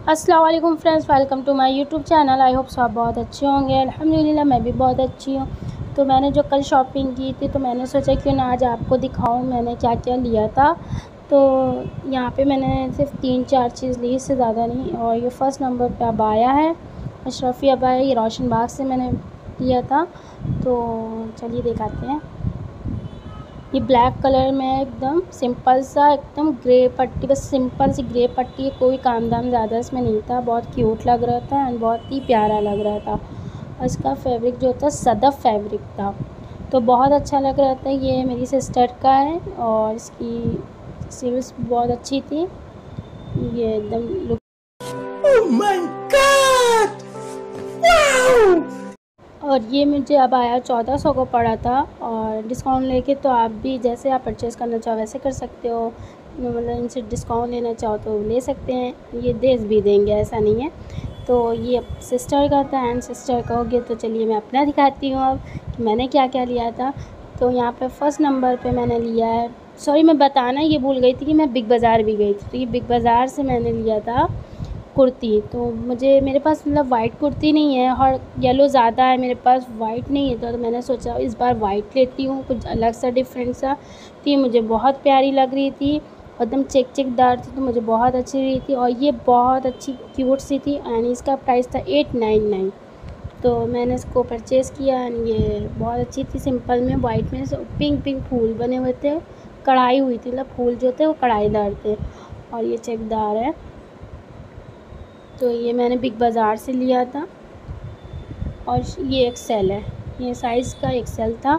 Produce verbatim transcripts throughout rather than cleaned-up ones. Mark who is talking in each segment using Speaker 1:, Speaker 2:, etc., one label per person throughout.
Speaker 1: अस्सलाम वालेकुम friends, welcome to my YouTube channel. I hope सब बहुत अच्छे होंगे। अल्हम्दुलिल्लाह मैं भी बहुत अच्छी हूँ। तो मैंने जो कल शॉपिंग की थी तो मैंने सोचा क्यों ना आज आपको दिखाऊं मैंने क्या क्या लिया था। तो यहाँ पे मैंने सिर्फ तीन चार चीज़ ली, इससे ज़्यादा नहीं। और ये फ़र्स्ट नंबर पे अबाया है, अशरफी अबाया, ये रोशन बाग से मैंने लिया था। तो चलिए दिखाते हैं। ये ब्लैक कलर में एकदम सिंपल सा, एकदम ग्रे पट्टी, बस सिंपल सी ग्रे पट्टी है, कोई काम दाम ज़्यादा इसमें नहीं था। बहुत क्यूट लग रहा था एंड बहुत ही प्यारा लग रहा था। और इसका फैब्रिक जो था सदफ फैब्रिक था, तो बहुत अच्छा लग रहा था। ये मेरी सिस्टर का है और इसकी सिल्स बहुत अच्छी थी। ये एकदम look
Speaker 2: Oh my God! Wow!
Speaker 1: और ये मुझे अब आया चौदह सौ को पड़ा था और डिस्काउंट लेके। तो आप भी जैसे आप परचेज़ करना चाहो वैसे कर सकते हो, मतलब इनसे डिस्काउंट लेना चाहो तो ले सकते हैं, ये दे भी देंगे, ऐसा नहीं है। तो ये सिस्टर का था एंड सिस्टर का हो गया। तो चलिए मैं अपना दिखाती हूँ अब कि मैंने क्या क्या लिया था। तो यहाँ पे फर्स्ट नंबर पे मैंने लिया है, सॉरी मैं बताना ये भूल गई थी कि मैं बिग बाज़ार भी गई थी। तो ये बिग बाज़ार से मैंने लिया था कुर्ती। तो मुझे मेरे पास मतलब वाइट कुर्ती नहीं है और येलो ज़्यादा है, मेरे पास वाइट नहीं है। तो मैंने सोचा इस बार वाइट लेती हूँ, कुछ अलग सा डिफरेंट सा। तो ये मुझे बहुत प्यारी लग रही थी, एकदम चेक चेकदार थी, तो मुझे बहुत अच्छी रही थी। और ये बहुत अच्छी क्यूट सी थी एंड इसका प्राइस था एट नाइन नाइन। तो मैंने इसको परचेज़ किया एंड ये बहुत अच्छी थी, सिंपल में वाइट में पिंक पिंक फूल बने हुए थे, कढ़ाई हुई थी, मतलब फूल जो थे वो कढ़ाईदार थे और ये चेकदार है। तो ये मैंने बिग बाज़ार से लिया था और ये एक्सेल है, ये साइज़ का एक्सेल था।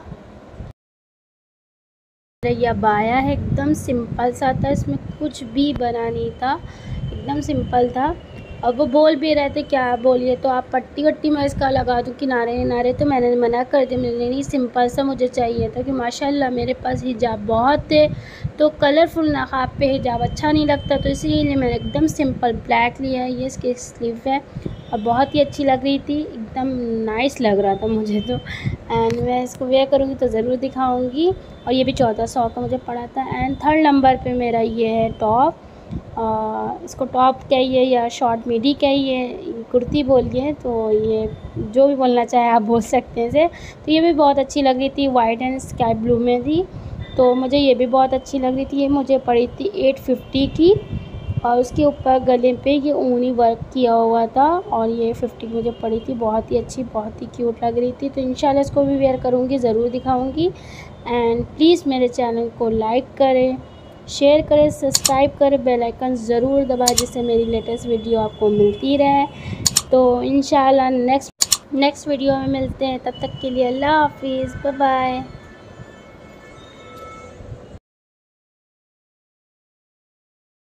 Speaker 1: ये अबाया है, एकदम सिंपल सा था, इसमें कुछ भी बना नहीं था, एकदम सिंपल था। अब वो बोल भी रहे थे क्या बोलिए तो आप पट्टी वट्टी मैं इसका लगा दूँ किनारे किनारे, तो मैंने मना कर दिया। मैंने नहीं, सिंपल सा मुझे चाहिए था कि माशाल्लाह मेरे पास हिजाब बहुत थे, तो कलरफुल नकाब पे हिजाब अच्छा नहीं लगता, तो इसीलिए मैंने एकदम सिंपल ब्लैक लिया है। ये इसकी स्लीव है और बहुत ही अच्छी लग रही थी, एकदम नाइस लग रहा था मुझे तो। एंड मैं इसको वेयर करूँगी तो ज़रूर दिखाऊँगी। और ये भी चौदह सौ का मुझे पड़ा था। एंड थर्ड नंबर पे मेरा ये है टॉप, इसको टॉप कहिए या शॉर्ट मिडी कहिए, कुर्ती बोलिए, तो ये जो भी बोलना चाहे आप बोल सकते हैं इसे। तो ये भी बहुत अच्छी लग रही थी, वाइट एंड स्काई ब्लू में थी, तो मुझे ये भी बहुत अच्छी लग रही थी। ये मुझे पड़ी थी एट फिफ्टी की और उसके ऊपर गले पे ये ऊनी वर्क किया हुआ था और ये फिफ्टी मुझे पड़ी थी। बहुत ही अच्छी, बहुत ही क्यूट लग रही थी। तो इंशाल्लाह इसको भी वेयर करूँगी, ज़रूर दिखाऊँगी। एंड प्लीज़ मेरे चैनल को लाइक करें, शेयर करें, सब्सक्राइब करें, बेल आइकन ज़रूर दबाएं जिससे मेरी लेटेस्ट वीडियो आपको मिलती रहे। तो इंशाल्लाह नेक्स्ट नेक्स्ट वीडियो में मिलते हैं, तब तक के लिए अल्लाह हाफिज़, बाय बाय।